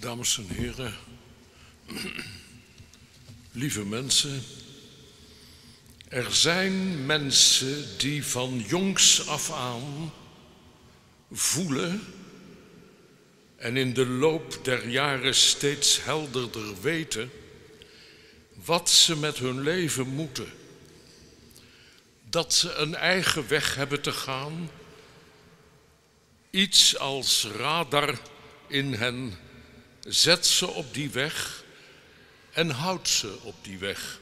Dames en heren, lieve mensen. Er zijn mensen die van jongs af aan voelen en in de loop der jaren steeds helderder weten wat ze met hun leven moeten. Dat ze een eigen weg hebben te gaan, iets als radar in hen zet ze op die weg en houdt ze op die weg.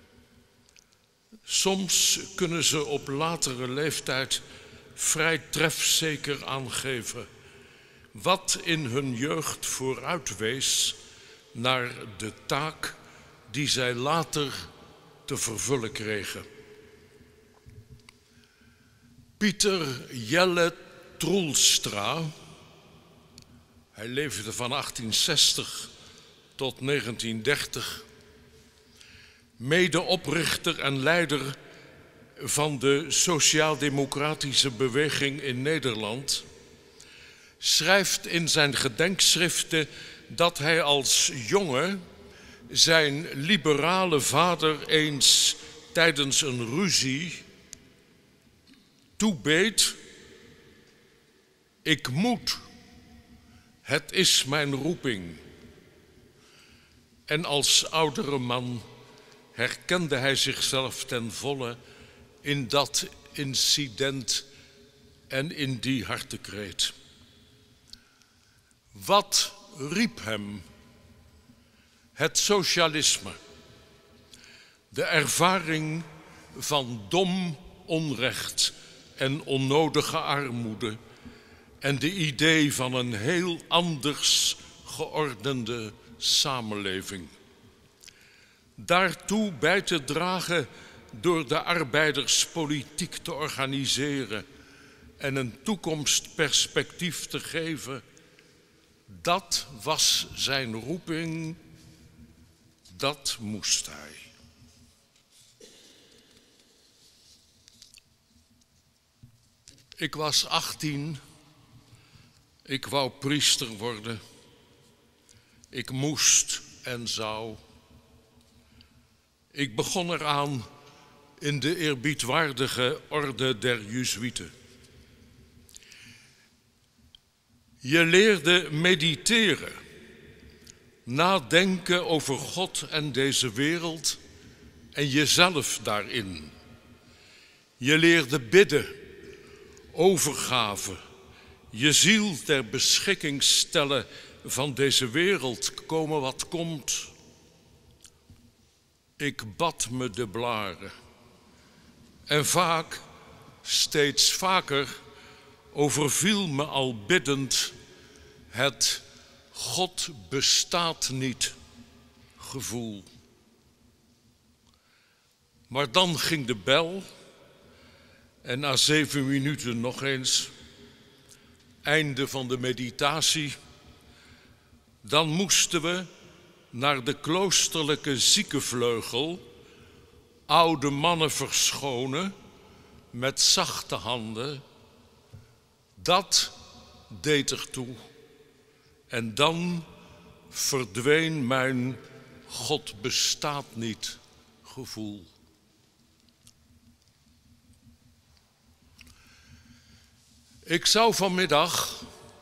Soms kunnen ze op latere leeftijd vrij trefzeker aangeven wat in hun jeugd vooruitwees naar de taak die zij later te vervullen kregen. Pieter Jelle Troelstra, hij leefde van 1860 tot 1930, medeoprichter en leider van de sociaal-democratische beweging in Nederland, schrijft in zijn gedenkschriften dat hij als jongen zijn liberale vader eens tijdens een ruzie toebeet: ik moet, het is mijn roeping. En als oudere man herkende hij zichzelf ten volle in dat incident en in die hartekreet. Wat riep hem? Het socialisme. De ervaring van dom onrecht en onnodige armoede en de idee van een heel anders geordende samenleving. Daartoe bij te dragen door de arbeiderspolitiek te organiseren en een toekomstperspectief te geven, dat was zijn roeping, dat moest hij. Ik was 18, ik wou priester worden, ik moest en zou. Ik begon eraan in de eerbiedwaardige orde der Jezuïeten. Je leerde mediteren, nadenken over God en deze wereld en jezelf daarin. Je leerde bidden, overgave, je ziel ter beschikking stellen van deze wereld, komen wat komt. Ik bad me de blaren en vaak, steeds vaker, overviel me al biddend het God bestaat niet gevoel. Maar dan ging de bel en na 7 minuten nog eens, einde van de meditatie, dan moesten we naar de kloosterlijke ziekenvleugel, oude mannen verschonen met zachte handen. Dat deed ertoe. En dan verdween mijn God bestaat niet gevoel. Ik zou vanmiddag,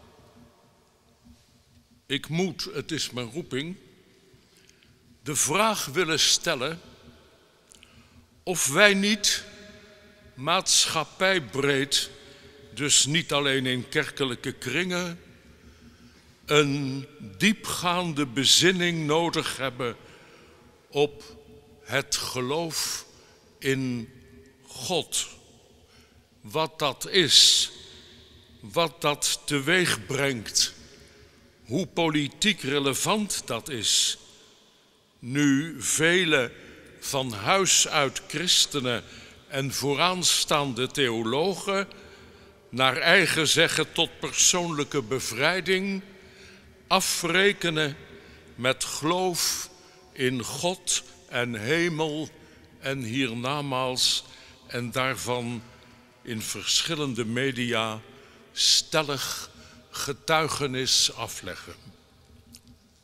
ik moet, het is mijn roeping, de vraag willen stellen of wij niet maatschappijbreed, dus niet alleen in kerkelijke kringen, een diepgaande bezinning nodig hebben op het geloof in God. Wat dat is, wat dat teweeg brengt, hoe politiek relevant dat is. Nu vele van huis uit christenen en vooraanstaande theologen, naar eigen zeggen tot persoonlijke bevrijding, afrekenen met geloof in God en hemel en hiernamaals en daarvan in verschillende media stellig getuigenis afleggen.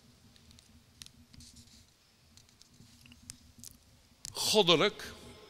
Goddelijk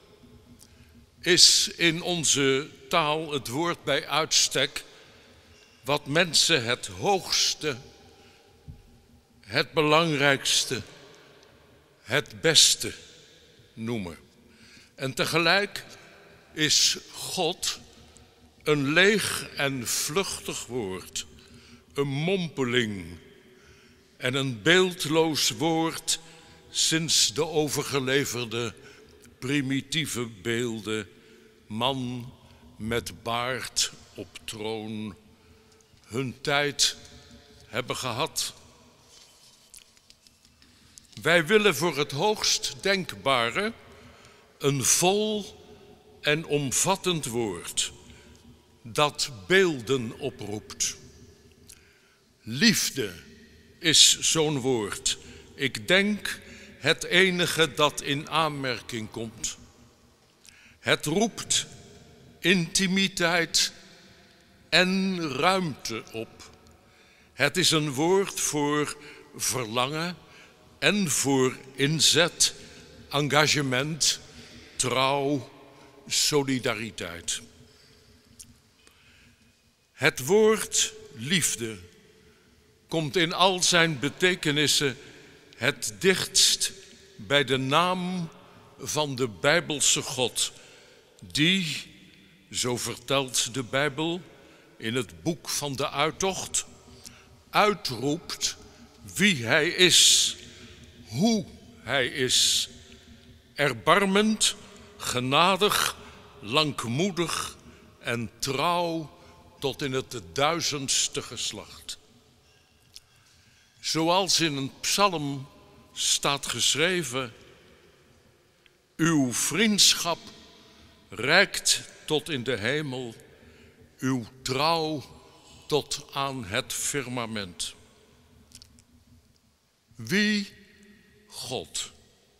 is in onze taal het woord bij uitstek wat mensen het hoogste, het belangrijkste, het beste noemen. En tegelijk is God een leeg en vluchtig woord, een mompeling en een beeldloos woord sinds de overgeleverde primitieve beelden, man met baard op troon, hun tijd hebben gehad. Wij willen voor het hoogst denkbare een vol en omvattend woord dat beelden oproept. Liefde is zo'n woord. Ik denk het enige dat in aanmerking komt. Het roept intimiteit en ruimte op. Het is een woord voor verlangen en voor inzet, engagement, trouw, solidariteit. Het woord liefde komt in al zijn betekenissen het dichtst bij de naam van de Bijbelse God, die, zo vertelt de Bijbel in het boek van de Uittocht, uitroept wie Hij is, hoe Hij is, erbarmend, genadig, langmoedig en trouw tot in het 1000ste geslacht. Zoals in een psalm staat geschreven: uw vriendschap reikt tot in de hemel, uw trouw tot aan het firmament. Wie? God.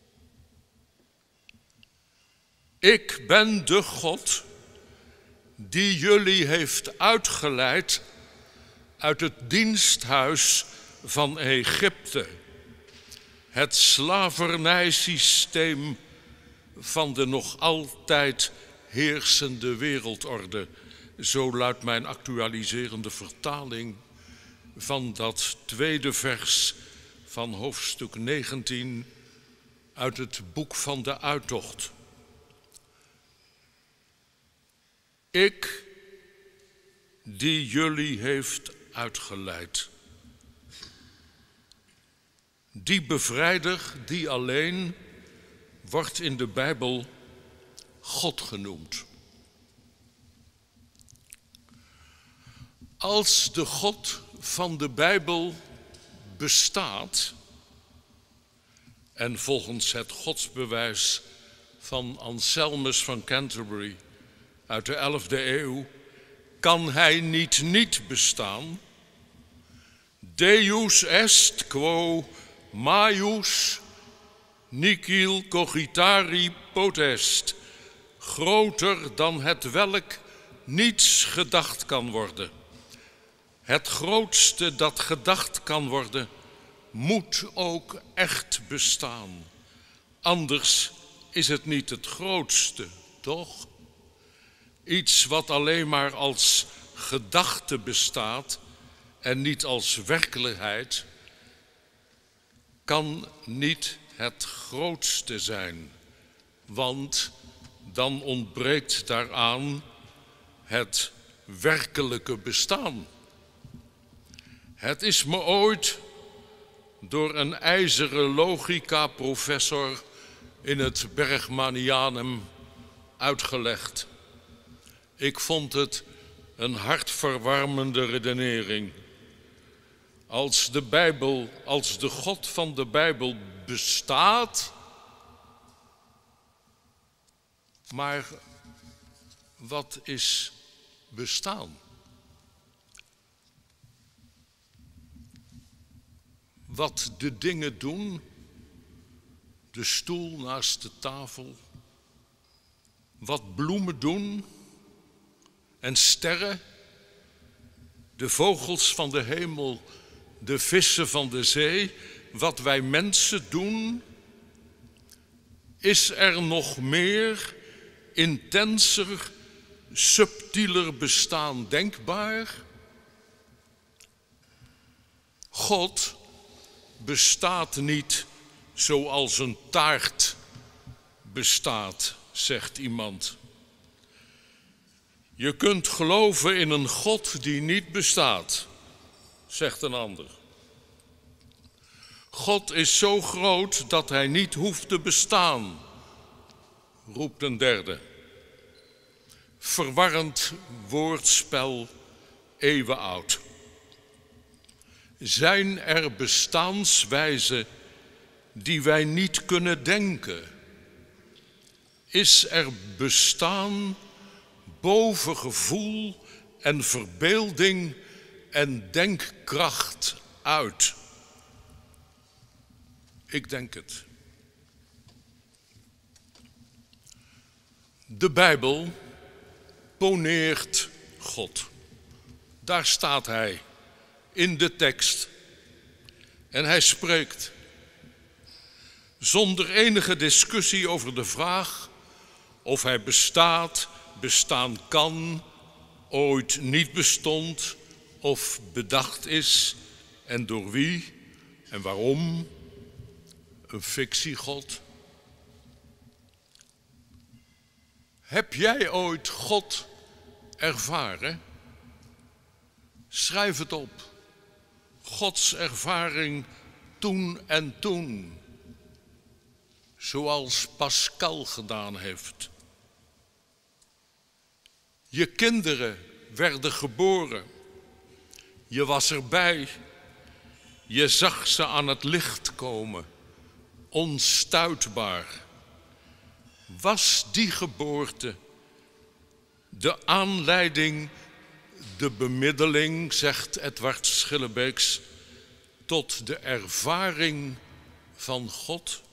Ik ben de God die jullie heeft uitgeleid uit het diensthuis van Egypte, het slavernijsysteem van de nog altijd heersende wereldorde. Zo luidt mijn actualiserende vertaling van dat tweede vers van hoofdstuk 19 uit het boek van de Uittocht. Ik die jullie heeft uitgeleid. Die bevrijder, die alleen, wordt in de Bijbel God genoemd. Als de God van de Bijbel bestaat, en volgens het godsbewijs van Anselmus van Canterbury uit de 11e eeuw, kan Hij niet bestaan. Deus est quo maius nihil cogitari potest, groter dan het welk niets gedacht kan worden. Het grootste dat gedacht kan worden, moet ook echt bestaan. Anders is het niet het grootste, toch? Iets wat alleen maar als gedachte bestaat en niet als werkelijkheid, kan niet het grootste zijn, want dan ontbreekt daaraan het werkelijke bestaan. Het is me ooit door een ijzeren logica-professor in het Bergmanianum uitgelegd. Ik vond het een hartverwarmende redenering. Als de Bijbel, als de God van de Bijbel bestaat, maar wat is bestaan? Wat de dingen doen, de stoel naast de tafel, wat bloemen doen en sterren, de vogels van de hemel, de vissen van de zee, wat wij mensen doen, Is er nog meer, intenser, subtieler bestaan denkbaar? God bestaat niet zoals een taart bestaat, zegt iemand. Je kunt geloven in een God die niet bestaat, zegt een ander. God is zo groot dat hij niet hoeft te bestaan, roept een derde. Verwarrend woordspel, eeuwenoud. Zijn er bestaanswijzen die wij niet kunnen denken? Is er bestaan boven gevoel en verbeelding en denkkracht uit? Ik denk het. De Bijbel poneert God. Daar staat hij in de tekst. En hij spreekt zonder enige discussie over de vraag of hij bestaat, bestaan kan, ooit niet bestond of bedacht is en door wie en waarom. Een fictiegod. Heb jij ooit God ervaren? Schrijf het op. Gods ervaring toen en toen. Zoals Pascal gedaan heeft. Je kinderen werden geboren. Je was erbij. Je zag ze aan het licht komen. Onstuitbaar. Was die geboorte de aanleiding, de bemiddeling, zegt Edward Schillebeeckx, tot de ervaring van God?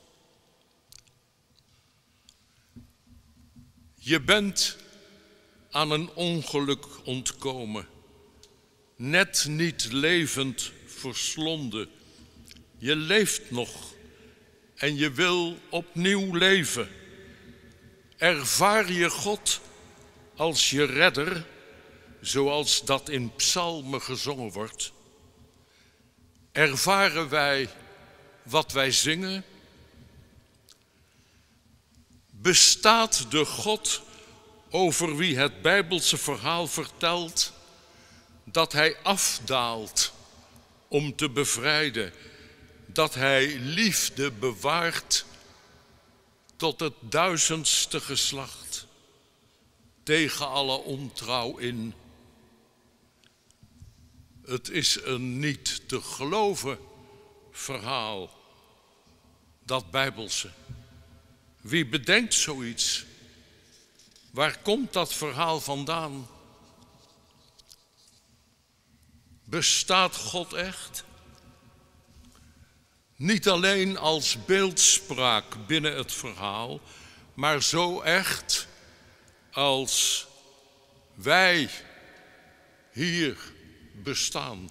Je bent aan een ongeluk ontkomen, net niet levend verslonden. Je leeft nog en je wil opnieuw leven. Ervaar je God als je redder, zoals dat in psalmen gezongen wordt? Ervaren wij wat wij zingen? Bestaat de God over wie het Bijbelse verhaal vertelt dat hij afdaalt om te bevrijden, dat hij liefde bewaart tot het 1000ste geslacht, tegen alle ontrouw in? Het is een niet te geloven verhaal, dat Bijbelse. Wie bedenkt zoiets? Waar komt dat verhaal vandaan? Bestaat God echt? Niet alleen als beeldspraak binnen het verhaal, maar zo echt als wij hier bestaan.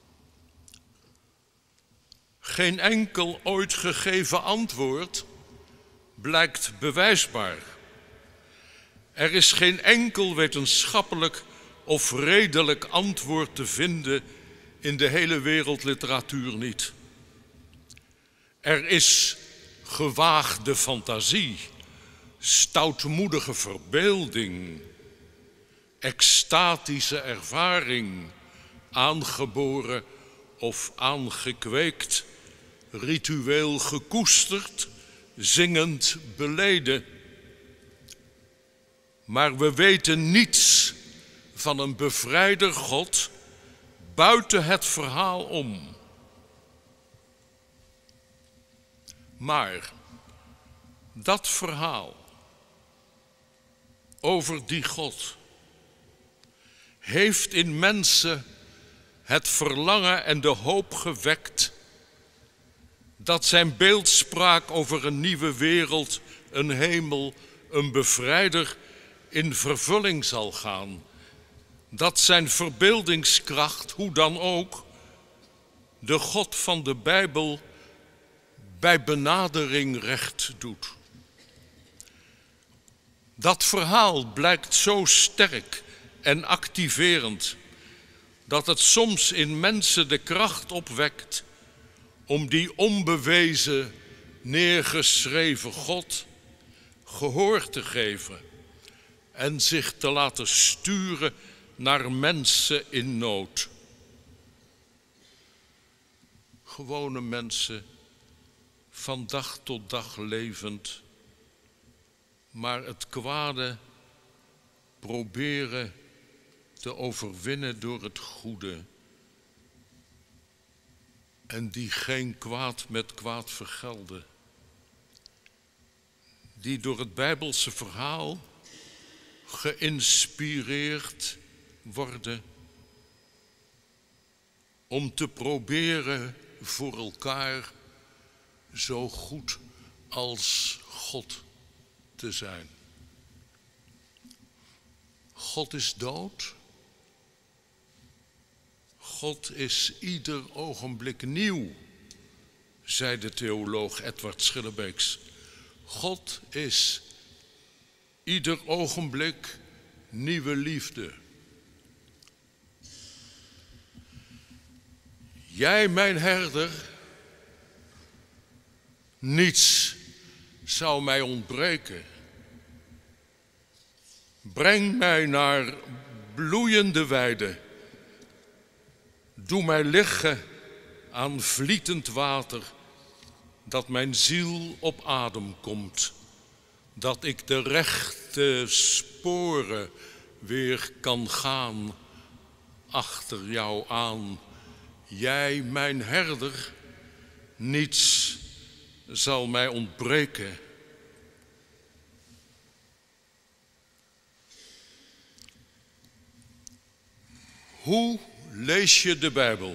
Geen enkel ooit gegeven antwoord blijkt bewijsbaar. Er is geen enkel wetenschappelijk of redelijk antwoord te vinden in de hele wereldliteratuur niet. Er is gewaagde fantasie, stoutmoedige verbeelding, extatische ervaring, aangeboren of aangekweekt, ritueel gekoesterd, zingend beleden. Maar we weten niets van een bevrijder God buiten het verhaal om. Maar dat verhaal over die God heeft in mensen het verlangen en de hoop gewekt dat zijn beeldspraak over een nieuwe wereld, een hemel, een bevrijder in vervulling zal gaan. Dat zijn verbeeldingskracht, hoe dan ook, de God van de Bijbel bij benadering recht doet. Dat verhaal blijkt zo sterk en activerend dat het soms in mensen de kracht opwekt om die onbewezen, neergeschreven God gehoor te geven en zich te laten sturen naar mensen in nood. Gewone mensen, van dag tot dag levend, maar het kwade proberen te overwinnen door het goede. En die geen kwaad met kwaad vergelden. Die door het Bijbelse verhaal geïnspireerd worden om te proberen voor elkaar zo goed als God te zijn. God is dood. God is ieder ogenblik nieuw, zei de theoloog Edward Schillebeeckx. God is ieder ogenblik nieuwe liefde. Jij, mijn herder, niets zou mij ontbreken. Breng mij naar bloeiende weiden. Doe mij liggen aan vlietend water, dat mijn ziel op adem komt. Dat ik de rechte sporen weer kan gaan achter jou aan. Jij, mijn herder, niets zal mij ontbreken. Hoe lees je de Bijbel?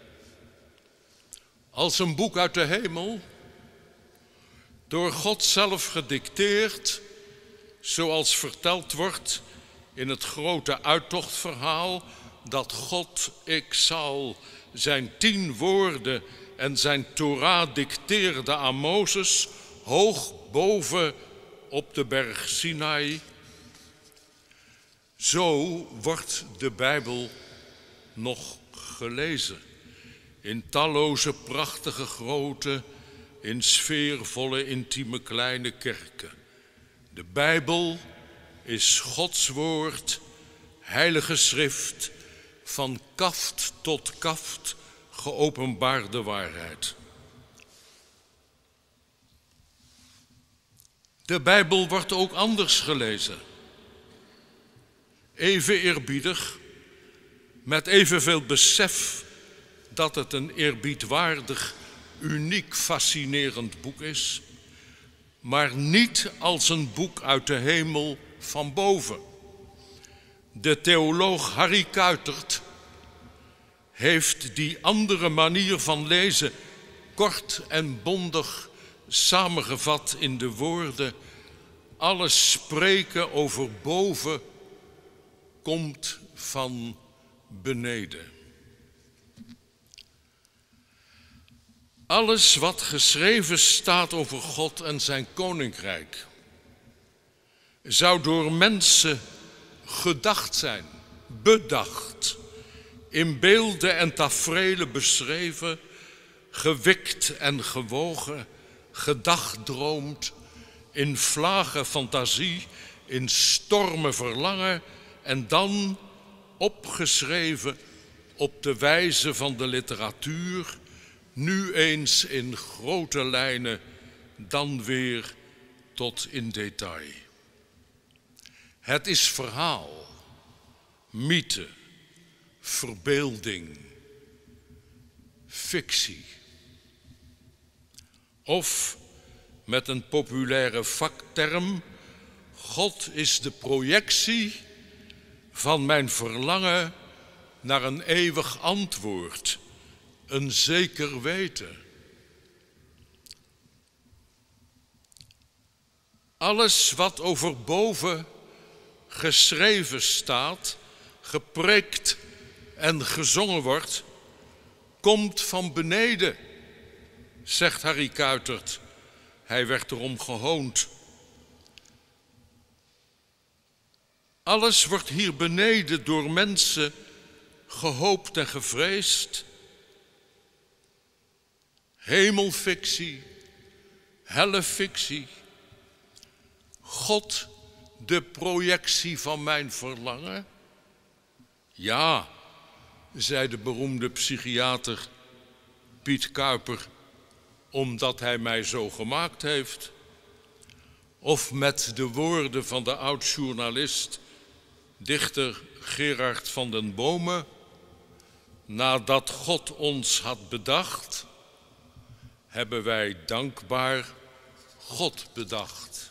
Als een boek uit de hemel, door God zelf gedicteerd, zoals verteld wordt in het grote uittochtverhaal, dat God, ik zal zijn 10 woorden en zijn Torah dicteerde aan Mozes, hoog boven op de berg Sinai. Zo wordt de Bijbel nog gelezen. In talloze prachtige grote, in sfeervolle intieme kleine kerken. De Bijbel is Gods woord, heilige schrift, van kaft tot kaft geopenbaarde waarheid. De Bijbel wordt ook anders gelezen. Even eerbiedig, met evenveel besef dat het een eerbiedwaardig, uniek, fascinerend boek is, maar niet als een boek uit de hemel van boven. De theoloog Harry Kuitert heeft die andere manier van lezen kort en bondig samengevat in de woorden: alles spreken over boven komt van beneden. Alles wat geschreven staat over God en zijn koninkrijk zou door mensen gedacht zijn, bedacht, in beelden en taferelen beschreven, gewikt en gewogen, gedagdroomd, in vlagen fantasie, in stormen verlangen en dan opgeschreven op de wijze van de literatuur, nu eens in grote lijnen, dan weer tot in detail. Het is verhaal, mythe, verbeelding, fictie. Of met een populaire vakterm: God is de projectie van mijn verlangen naar een eeuwig antwoord, een zeker weten. Alles wat over boven geschreven staat, gepreekt en gezongen wordt, komt van beneden, zegt Harry Kuitert. Hij werd erom gehoond. Alles wordt hier beneden door mensen gehoopt en gevreesd. Hemelfictie, hellefictie. God, de projectie van mijn verlangen? Ja, zei de beroemde psychiater Piet Kuiper, omdat hij mij zo gemaakt heeft. Of met de woorden van de oud-journalist, dichter Gerard van den Bome: nadat God ons had bedacht, hebben wij dankbaar God bedacht.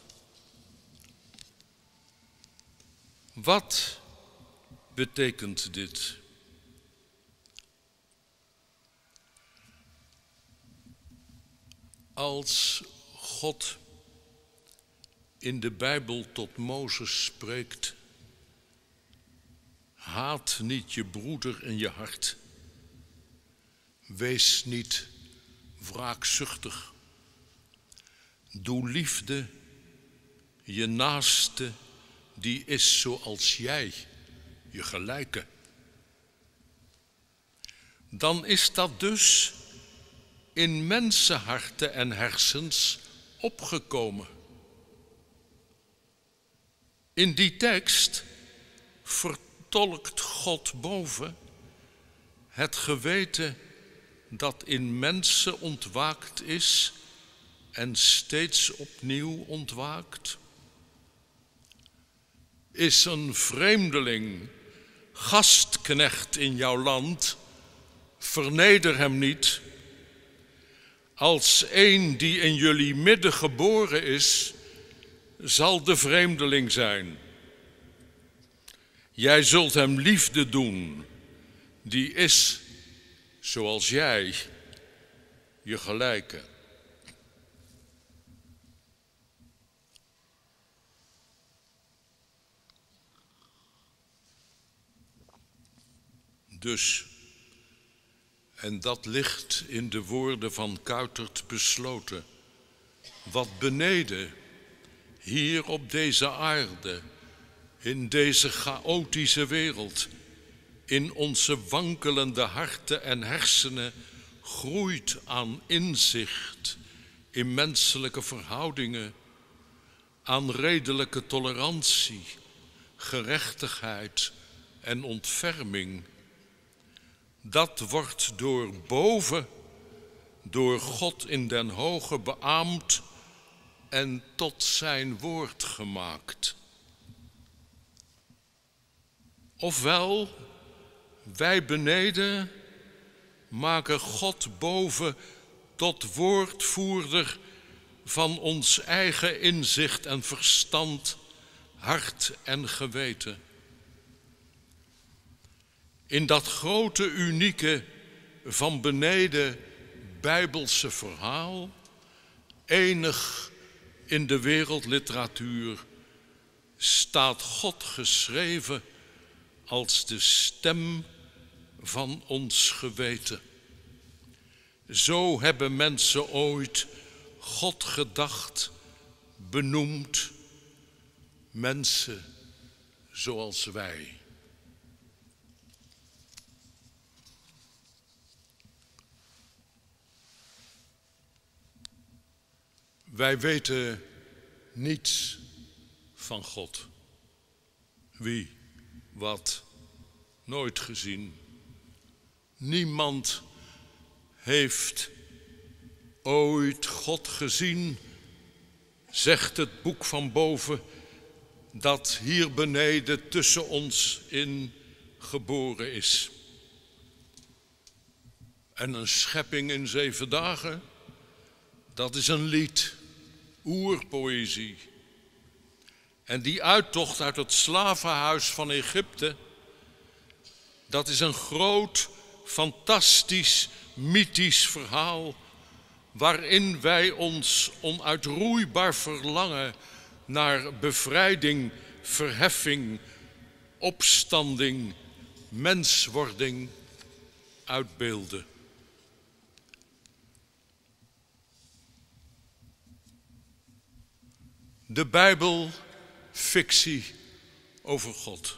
Wat betekent dit? Als God in de Bijbel tot Mozes spreekt: haat niet je broeder in je hart. Wees niet wraakzuchtig. Doe liefde je naaste, die is zoals jij, je gelijke. Dan is dat dus in mensenharten en hersens opgekomen. In die tekst vertolkt God boven het geweten dat in mensen ontwaakt is en steeds opnieuw ontwaakt. Is een vreemdeling, gastknecht in jouw land, verneder hem niet. Als een die in jullie midden geboren is, zal de vreemdeling zijn. Jij zult hem liefde doen, die is zoals jij, je gelijke. Dus, en dat ligt in de woorden van Kuitert besloten, wat beneden, hier op deze aarde, in deze chaotische wereld, in onze wankelende harten en hersenen groeit aan inzicht in menselijke verhoudingen, aan redelijke tolerantie, gerechtigheid en ontferming. Dat wordt door boven, door God in den hoge beaamd en tot zijn woord gemaakt. Ofwel, wij beneden maken God boven tot woordvoerder van ons eigen inzicht en verstand, hart en geweten. In dat grote, unieke, van beneden Bijbelse verhaal, enig in de wereldliteratuur, staat God geschreven als de stem van ons geweten. Zo hebben mensen ooit God gedacht, benoemd, mensen zoals wij. Wij weten niets van God. Wie, wat, nooit gezien. Niemand heeft ooit God gezien, zegt het boek van boven, dat hier beneden tussen ons in geboren is. En een schepping in 7 dagen, dat is een lied, oerpoëzie. En die uittocht uit het slavenhuis van Egypte, dat is een groot, fantastisch, mythisch verhaal, waarin wij ons onuitroeibaar verlangen naar bevrijding, verheffing, opstanding, menswording uitbeelden. De Bijbel, fictie over God.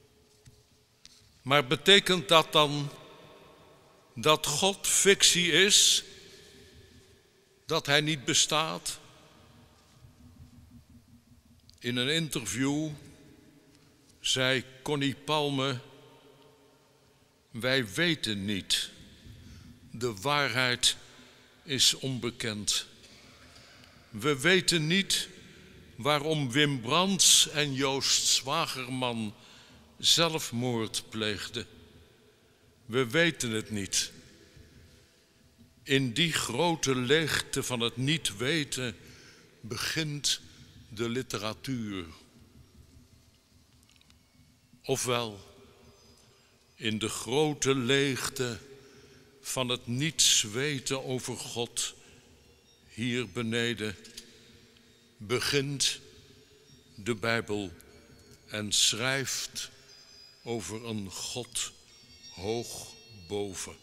Maar betekent dat dan dat God fictie is? Dat hij niet bestaat? In een interview zei Connie Palme: wij weten niet. De waarheid is onbekend. We weten niet waarom Wim Brands en Joost Zwagerman zelfmoord pleegden. We weten het niet. In die grote leegte van het niet weten begint de literatuur. Ofwel, in de grote leegte van het niets weten over God hier beneden begint de Bijbel en schrijft over een God hoog boven.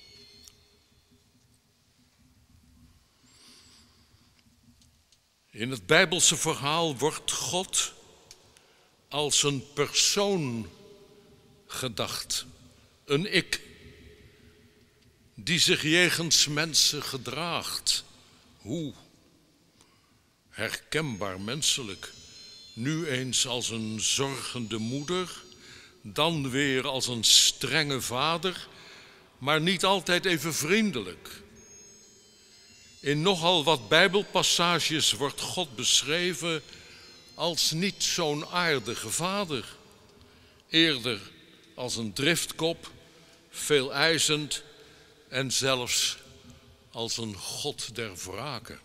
In het Bijbelse verhaal wordt God als een persoon gedacht, een ik, die zich jegens mensen gedraagt. Hoe? Herkenbaar menselijk. Nu eens als een zorgende moeder, dan weer als een strenge vader, maar niet altijd even vriendelijk. In nogal wat Bijbelpassages wordt God beschreven als niet zo'n aardige vader. Eerder als een driftkop, veeleisend en zelfs als een God der wrake.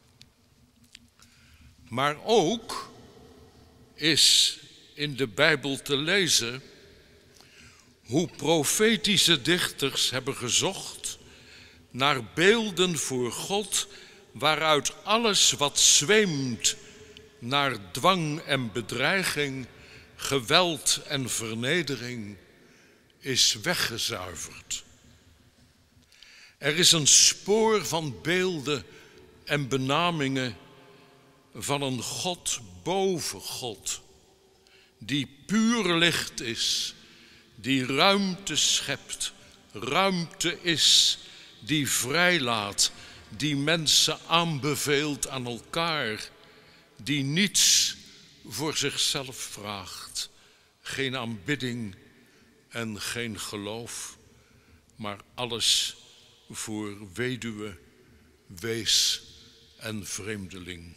Maar ook is in de Bijbel te lezen hoe profetische dichters hebben gezocht naar beelden voor God, waaruit alles wat zweemt naar dwang en bedreiging, geweld en vernedering is weggezuiverd. Er is een spoor van beelden en benamingen van een God boven God, die puur licht is, die ruimte schept, ruimte is, die vrijlaat, die mensen aanbeveelt aan elkaar, die niets voor zichzelf vraagt, geen aanbidding en geen geloof, maar alles voor weduwe, wees en vreemdeling.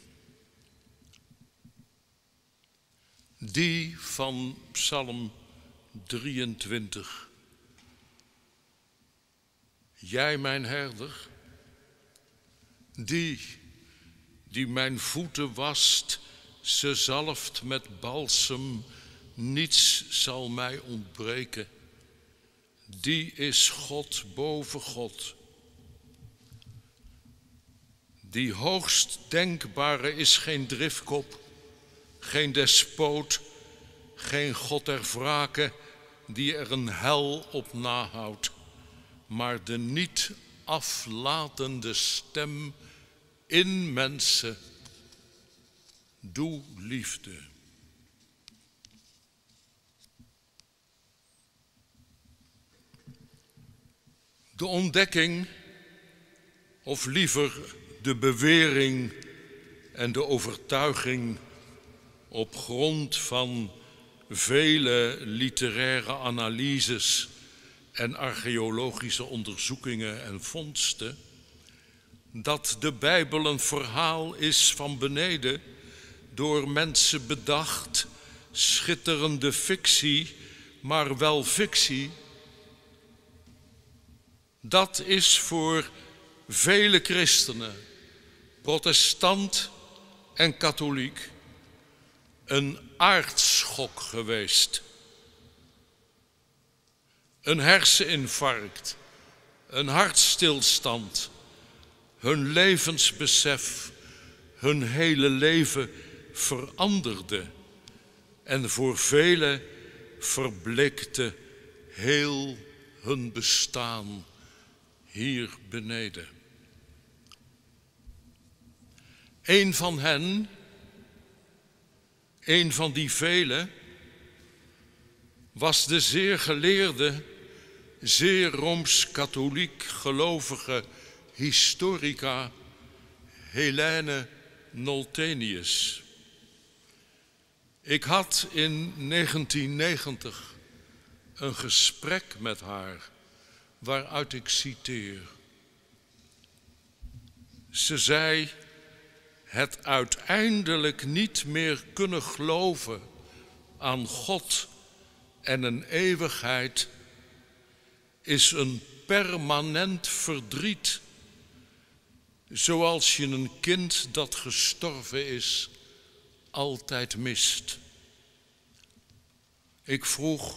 Die van Psalm 23. Jij mijn herder, die mijn voeten wast, ze zalft met balsem, niets zal mij ontbreken. Die is God boven God. Die hoogst denkbare is geen driftkop, geen despoot, geen God der wrake die er een hel op nahoudt, maar de niet aflatende stem in mensen. Doe liefde. De ontdekking, of liever de bewering en de overtuiging op grond van vele literaire analyses en archeologische onderzoekingen en vondsten, dat de Bijbel een verhaal is van beneden, door mensen bedacht, schitterende fictie, maar wel fictie. Dat is voor vele christenen, protestant en katholiek, een aardschok geweest. Een herseninfarct, een hartstilstand, hun levensbesef, hun hele leven veranderde en voor velen verbleekte heel hun bestaan hier beneden. Een van hen, een van die velen, was de zeer geleerde, zeer rooms-katholiek gelovige historica Helene Noltenius. Ik had in 1990 een gesprek met haar waaruit ik citeer. Ze zei: het uiteindelijk niet meer kunnen geloven aan God en een eeuwigheid is een permanent verdriet, zoals je een kind dat gestorven is altijd mist. Ik vroeg: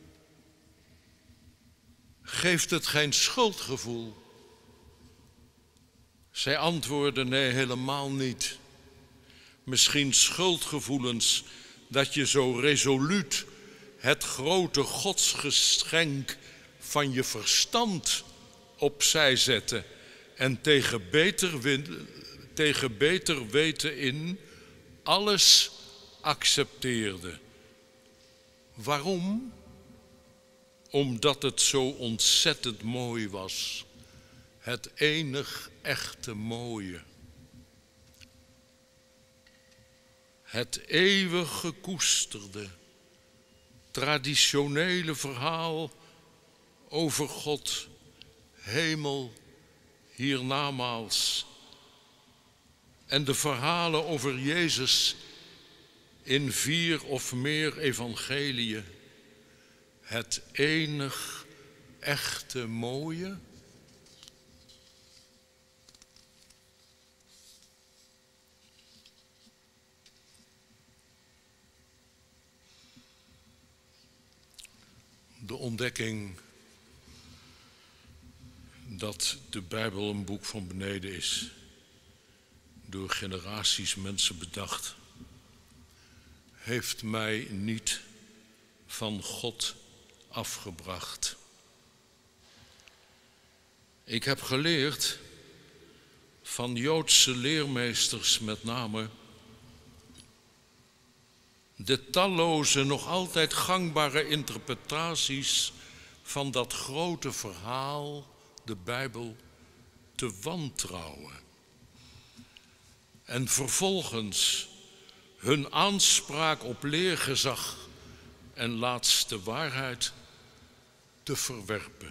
geeft het geen schuldgevoel? Zij antwoordde: nee, helemaal niet. Misschien schuldgevoelens dat je zo resoluut het grote godsgeschenk van je verstand opzij zette en tegen beter weten in alles accepteerde. Waarom? Omdat het zo ontzettend mooi was. Het enig echte mooie. Het eeuwig gekoesterde, traditionele verhaal over God, hemel, hiernamaals. En de verhalen over Jezus in 4 of meer evangeliën. Het enig echte mooie. De ontdekking dat de Bijbel een boek van beneden is, door generaties mensen bedacht, heeft mij niet van God afgebracht. Ik heb geleerd van Joodse leermeesters met name de talloze, nog altijd gangbare interpretaties van dat grote verhaal, de Bijbel, te wantrouwen. En vervolgens hun aanspraak op leergezag en laatste waarheid te verwerpen.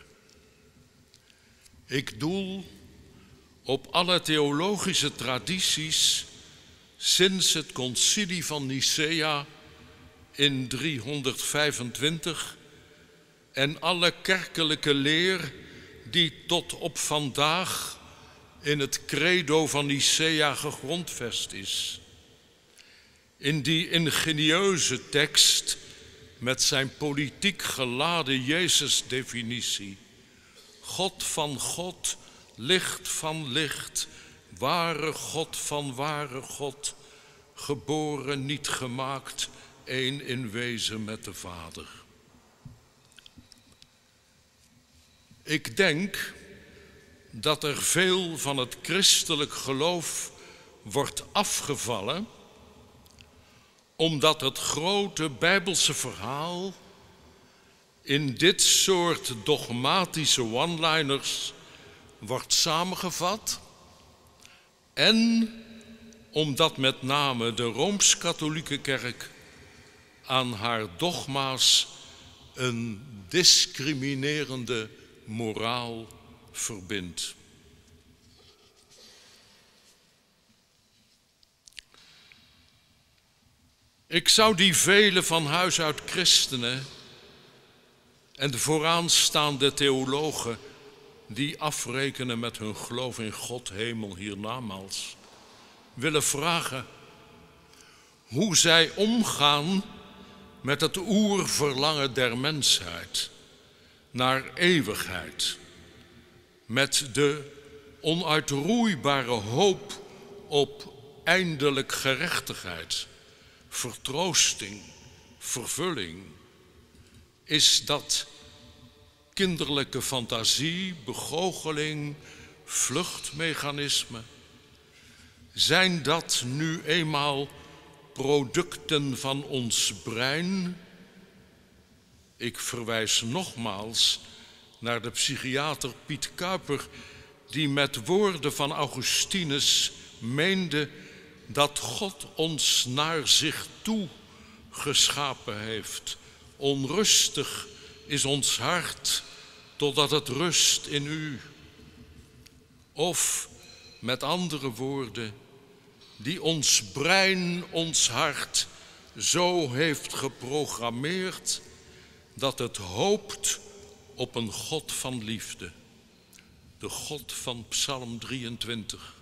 Ik doel op alle theologische tradities sinds het concilie van Nicea in 325 en alle kerkelijke leer die tot op vandaag in het credo van Nicea gegrondvest is. In die ingenieuze tekst met zijn politiek geladen Jezus-definitie. God van God, licht van licht, ware God van ware God, geboren, niet gemaakt, één in wezen met de Vader. Ik denk dat er veel van het christelijk geloof wordt afgevallen, omdat het grote Bijbelse verhaal in dit soort dogmatische one-liners wordt samengevat en omdat met name de Rooms-Katholieke Kerk aan haar dogma's een discriminerende moraal verbindt. Ik zou die vele van huis uit christenen en de vooraanstaande theologen die afrekenen met hun geloof in God, hemel, hiernamaals, willen vragen hoe zij omgaan met het oerverlangen der mensheid naar eeuwigheid, met de onuitroeibare hoop op eindelijk gerechtigheid, vertroosting, vervulling. Is dat kinderlijke fantasie, begoocheling, vluchtmechanisme? Zijn dat nu eenmaal producten van ons brein? Ik verwijs nogmaals naar de psychiater Piet Kuiper, die met woorden van Augustinus meende dat God ons naar zich toe geschapen heeft. Onrustig is ons hart, totdat het rust in u. Of, met andere woorden, die ons brein, ons hart, zo heeft geprogrammeerd dat het hoopt op een God van liefde. De God van Psalm 23.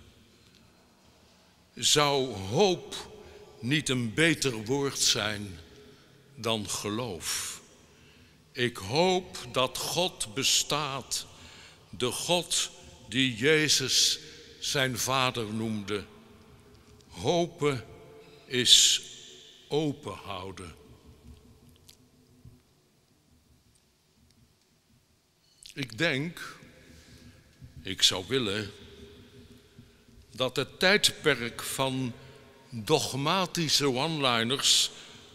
Zou hoop niet een beter woord zijn dan geloof? Ik hoop dat God bestaat, de God die Jezus zijn vader noemde. Hopen is open houden. Ik denk, ik zou willen, dat het tijdperk van dogmatische one-liners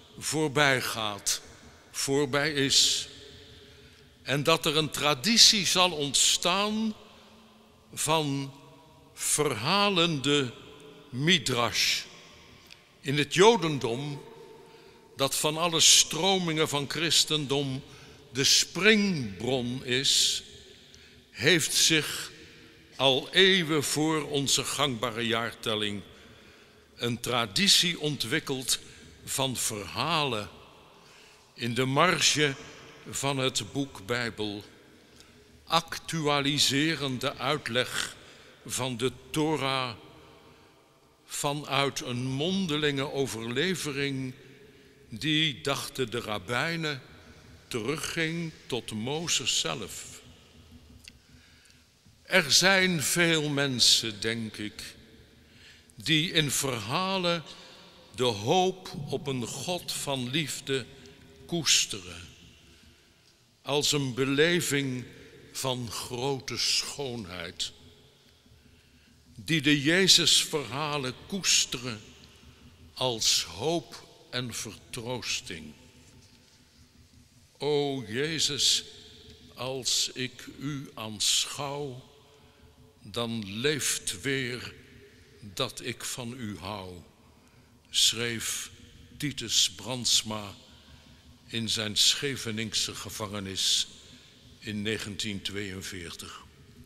voorbij is. En dat er een traditie zal ontstaan van verhalende midrash. In het Jodendom, dat van alle stromingen van christendom de springbron is, heeft zich al eeuwen voor onze gangbare jaartelling een traditie ontwikkeld van verhalen in de marge van het boek Bijbel, actualiserende uitleg van de Torah vanuit een mondelinge overlevering die, dachten de rabbijnen, terugging tot Mozes zelf. Er zijn veel mensen, denk ik, die in verhalen de hoop op een God van liefde koesteren, als een beleving van grote schoonheid, die de Jezusverhalen koesteren als hoop en vertroosting. O Jezus, als ik u aanschouw, dan leeft weer dat ik van u hou, schreef Titus Brandsma in zijn Scheveningse gevangenis in 1942.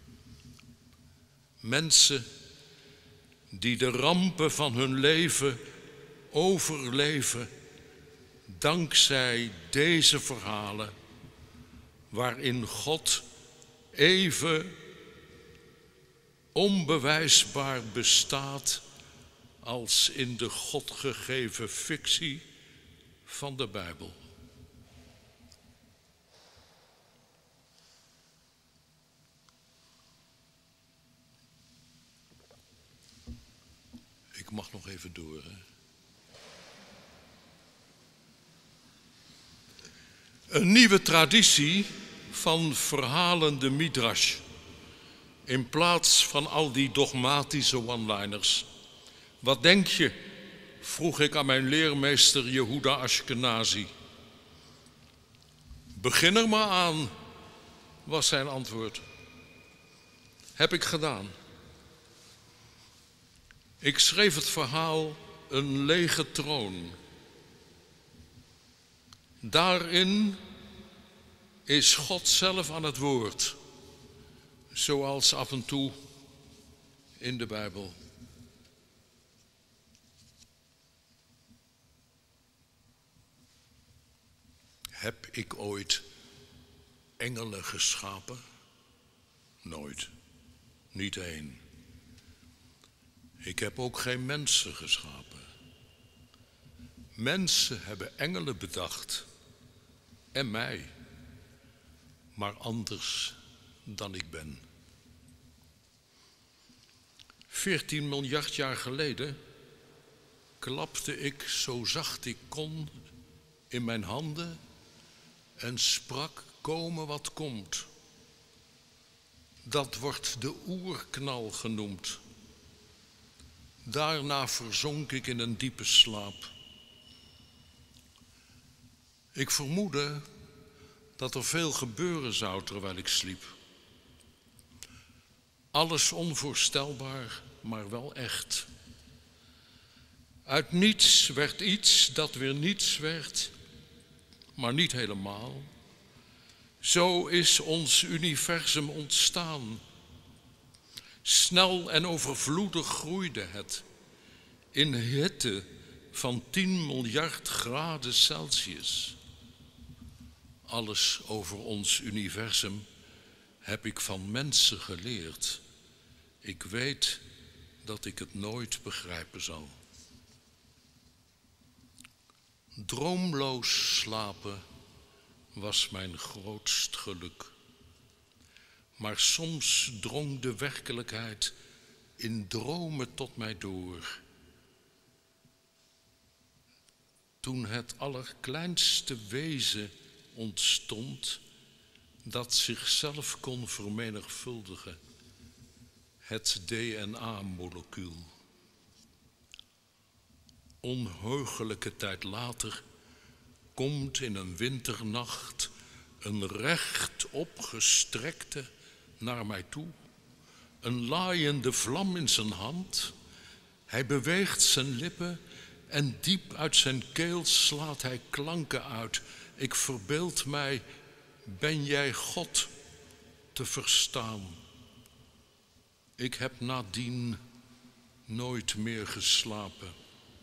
Mensen die de rampen van hun leven overleven dankzij deze verhalen, waarin God even onbewijsbaar bestaat als in de God gegeven fictie van de Bijbel. Ik mag nog even door, hè? Een nieuwe traditie van verhalende midrash, in plaats van al die dogmatische one-liners. Wat denk je? Vroeg ik aan mijn leermeester Jehuda Ashkenazi. Begin er maar aan, was zijn antwoord. Heb ik gedaan. Ik schreef het verhaal Een lege troon. Daarin is God zelf aan het woord, zoals af en toe in de Bijbel. Heb ik ooit engelen geschapen? Nooit. Niet één. Ik heb ook geen mensen geschapen. Mensen hebben engelen bedacht. En mij. Maar anders dan ik ben. 14 miljard jaar geleden klapte ik zo zacht ik kon in mijn handen en sprak: komen wat komt. Dat wordt de oerknal genoemd. Daarna verzonk ik in een diepe slaap. Ik vermoedde dat er veel gebeuren zou terwijl ik sliep. Alles onvoorstelbaar, maar wel echt. Uit niets werd iets dat weer niets werd, maar niet helemaal. Zo is ons universum ontstaan. Snel en overvloedig groeide het, in hitte van 10 miljard graden Celsius. Alles over ons universum heb ik van mensen geleerd. Ik weet dat ik het nooit begrijpen zal. Droomloos slapen was mijn grootst geluk. Maar soms drong de werkelijkheid in dromen tot mij door. Toen het allerkleinste wezen ontstond dat zichzelf kon vermenigvuldigen, het DNA-molecuul. Onheugelijke tijd later komt in een winternacht een rechtopgestrekte naar mij toe, een laaiende vlam in zijn hand. Hij beweegt zijn lippen en diep uit zijn keel slaat hij klanken uit. Ik verbeeld mij, ben jij God, te verstaan. Ik heb nadien nooit meer geslapen.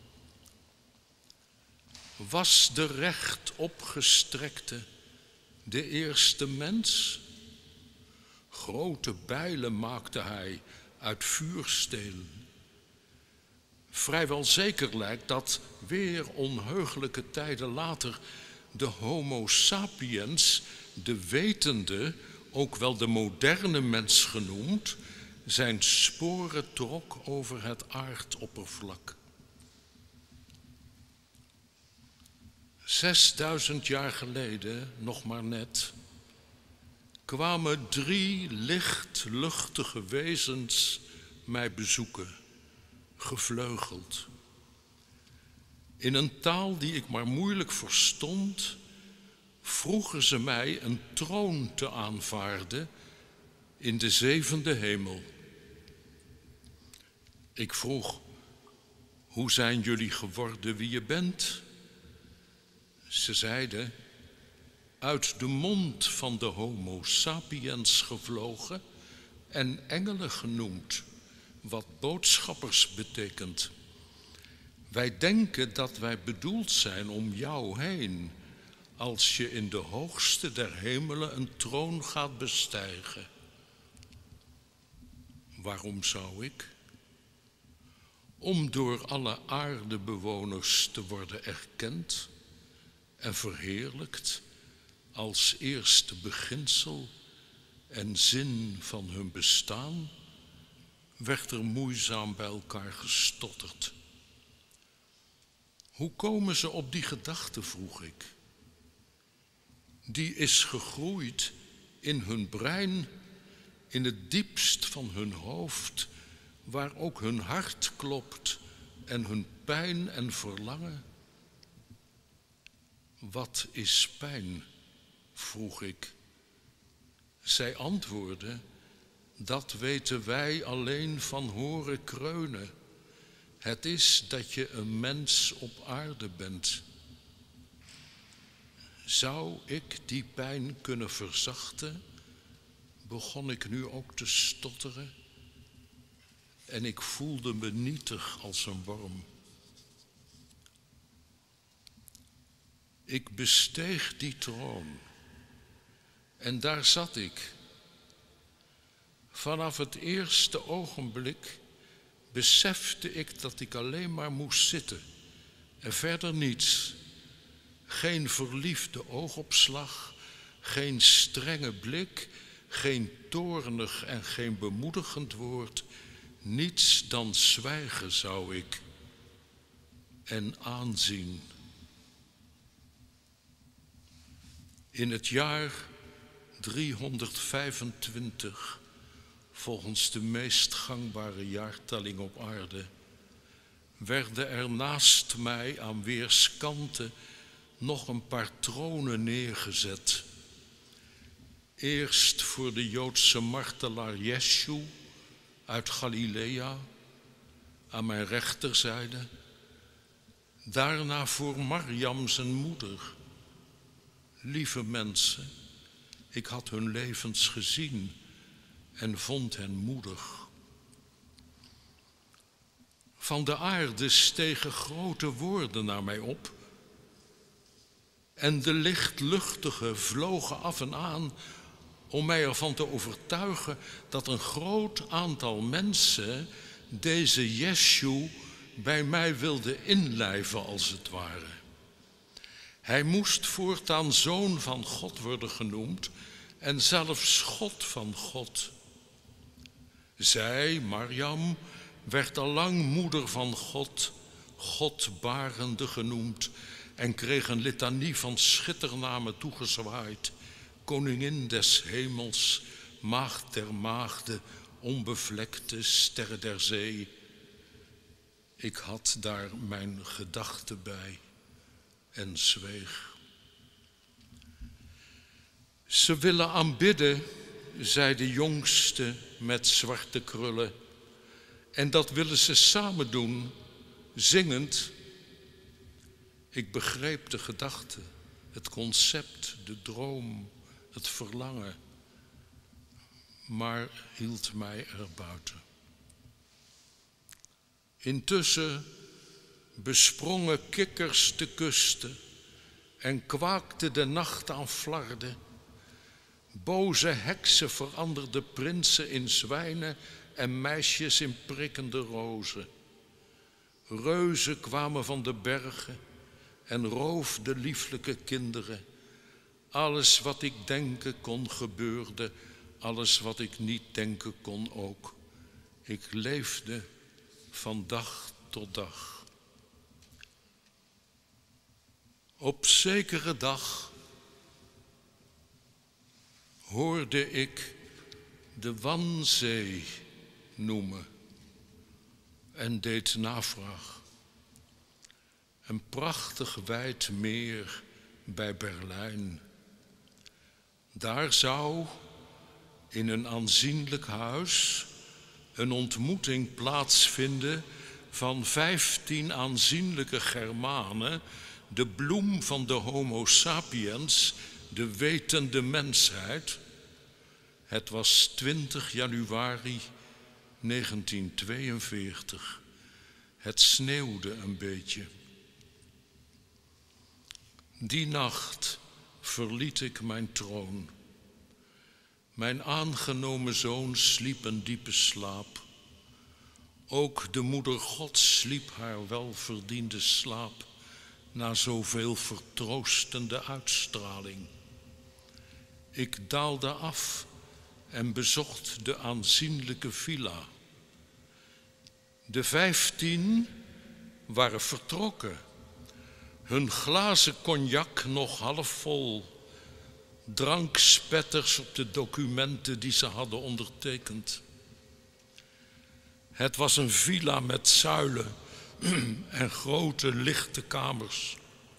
Was de rechtopgestrekte de eerste mens? Grote bijlen maakte hij uit vuurstelen. Vrijwel zeker lijkt dat weer onheugelijke tijden later de Homo sapiens, de wetende, ook wel de moderne mens genoemd, zijn sporen trok over het aardoppervlak. 6000 jaar geleden, nog maar net, kwamen 3 lichtluchtige wezens mij bezoeken, gevleugeld. In een taal die ik maar moeilijk verstond, vroegen ze mij een troon te aanvaarden in de 7e hemel. Ik vroeg, hoe zijn jullie geworden wie je bent? Ze zeiden, uit de mond van de Homo sapiens gevlogen en engelen genoemd, wat boodschappers betekent. Wij denken dat wij bedoeld zijn om jou heen, als je in de hoogste der hemelen een troon gaat bestijgen. Waarom zou ik? Om door alle aardebewoners te worden erkend en verheerlijkt als eerste beginsel en zin van hun bestaan, werd er moeizaam bij elkaar gestotterd. Hoe komen ze op die gedachte, vroeg ik. Die is gegroeid in hun brein, in het diepst van hun hoofd, waar ook hun hart klopt en hun pijn en verlangen. Wat is pijn? Vroeg ik. Zij antwoordde, dat weten wij alleen van horen kreunen. Het is dat je een mens op aarde bent. Zou ik die pijn kunnen verzachten? Begon ik nu ook te stotteren en ik voelde me nietig als een worm. Ik besteeg die troon en daar zat ik. Vanaf het eerste ogenblik besefte ik dat ik alleen maar moest zitten en verder niets. Geen verliefde oogopslag, geen strenge blik, geen toornig en geen bemoedigend woord. Niets dan zwijgen zou ik en aanzien. In het jaar 325, volgens de meest gangbare jaartelling op aarde, werden er naast mij aan weerskanten nog een paar tronen neergezet. Eerst voor de Joodse martelaar Jeshu uit Galilea, aan mijn rechterzijde. Daarna voor Mariam zijn moeder. Lieve mensen, ik had hun levens gezien en vond hen moedig. Van de aarde stegen grote woorden naar mij op. En de lichtluchtige vlogen af en aan om mij ervan te overtuigen dat een groot aantal mensen deze Jeshu bij mij wilde inlijven als het ware. Hij moest voortaan Zoon van God worden genoemd en zelfs God van God. Zij, Mariam, werd al lang moeder van God, Godbarende genoemd en kreeg een litanie van schitternamen toegezwaaid. Koningin des hemels, maagd der maagden, onbevlekte sterre der zee. Ik had daar mijn gedachten bij en zweeg. Ze willen aanbidden, zei de jongste met zwarte krullen. En dat willen ze samen doen, zingend. Ik begreep de gedachte, het concept, de droom, het verlangen, maar hield mij erbuiten. Intussen besprongen kikkers de kusten en kwaakte de nacht aan flarden. Boze heksen veranderden prinsen in zwijnen en meisjes in prikkende rozen. Reuzen kwamen van de bergen en roofden lieflijke kinderen. Alles wat ik denken kon gebeurde, alles wat ik niet denken kon ook. Ik leefde van dag tot dag. Op zekere dag hoorde ik de Wanzee noemen en deed navraag. Een prachtig wijd meer bij Berlijn. Daar zou in een aanzienlijk huis een ontmoeting plaatsvinden van 15 aanzienlijke Germanen, de bloem van de Homo sapiens, de wetende mensheid. Het was 20 januari 1942. Het sneeuwde een beetje. Die nacht verliet ik mijn troon. Mijn aangenomen zoon sliep een diepe slaap. Ook de moeder Gods sliep haar welverdiende slaap na zoveel vertroostende uitstraling. Ik daalde af en bezocht de aanzienlijke villa. De 15 waren vertrokken, hun glazen cognac nog half vol, drankspetters op de documenten die ze hadden ondertekend. Het was een villa met zuilen en grote lichte kamers.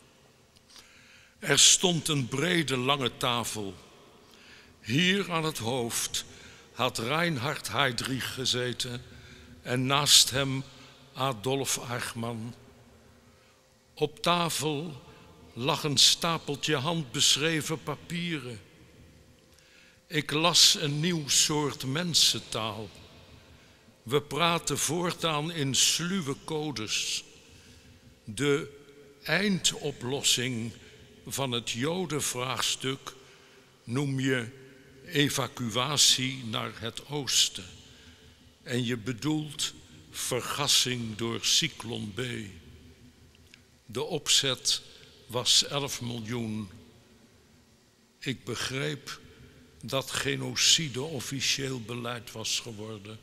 Er stond een brede lange tafel. Hier aan het hoofd had Reinhard Heydrich gezeten en naast hem Adolf Eichmann. Op tafel lag een stapeltje handbeschreven papieren. Ik las een nieuw soort mensentaal. We praten voortaan in sluwe codes. De eindoplossing van het Jodenvraagstuk noem je evacuatie naar het oosten. En je bedoelt vergassing door Cyclon B. De opzet was 11 miljoen. Ik begreep dat genocide officieel beleid was geworden.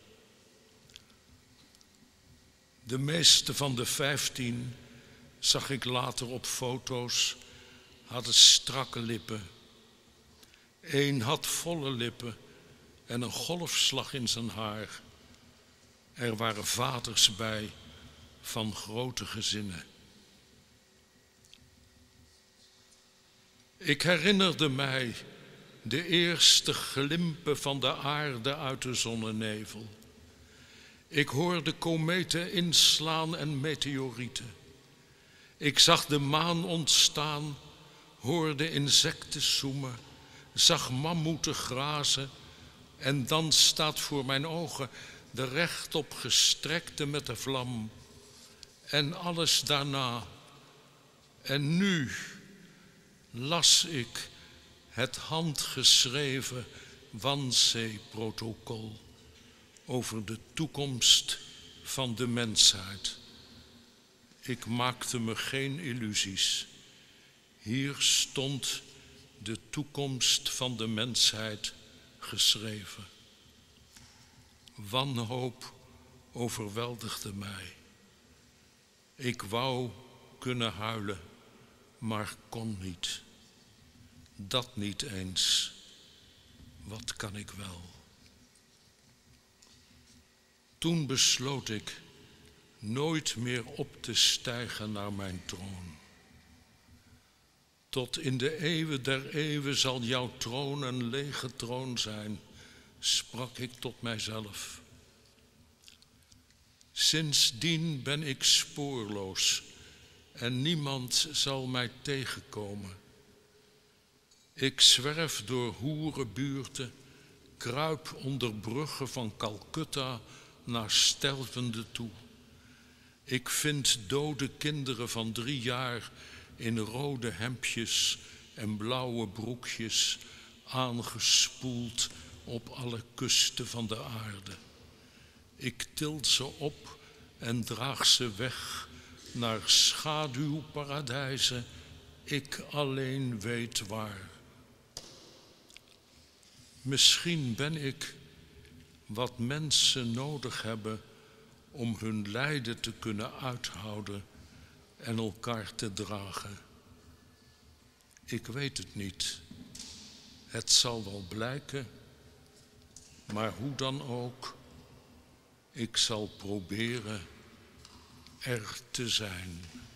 De meeste van de 15, zag ik later op foto's, hadden strakke lippen. Eén had volle lippen en een golfslag in zijn haar. Er waren vaders bij van grote gezinnen. Ik herinnerde mij de eerste glimpen van de aarde uit de zonnenevel. Ik hoorde kometen inslaan en meteorieten. Ik zag de maan ontstaan, hoorde insecten zoemen, zag mammoeten grazen en dan staat voor mijn ogen de rechtop gestrekte met de vlam en alles daarna. En nu las ik het handgeschreven Wannsee-protocol over de toekomst van de mensheid. Ik maakte me geen illusies. Hier stond de toekomst van de mensheid geschreven. Wanhoop overweldigde mij. Ik wou kunnen huilen, maar kon niet. Dat niet eens. Wat kan ik wel? Toen besloot ik nooit meer op te stijgen naar mijn troon. Tot in de eeuwen der eeuwen zal jouw troon een lege troon zijn, sprak ik tot mijzelf. Sindsdien ben ik spoorloos en niemand zal mij tegenkomen. Ik zwerf door hoerenbuurten, kruip onder bruggen van Calcutta naar stervende toe. Ik vind dode kinderen van 3 jaar in rode hemdjes en blauwe broekjes aangespoeld op alle kusten van de aarde. Ik til ze op en draag ze weg naar schaduwparadijzen, ik alleen weet waar. Misschien ben ik wat mensen nodig hebben om hun lijden te kunnen uithouden en elkaar te dragen. Ik weet het niet. Het zal wel blijken, maar hoe dan ook, ik zal proberen er te zijn.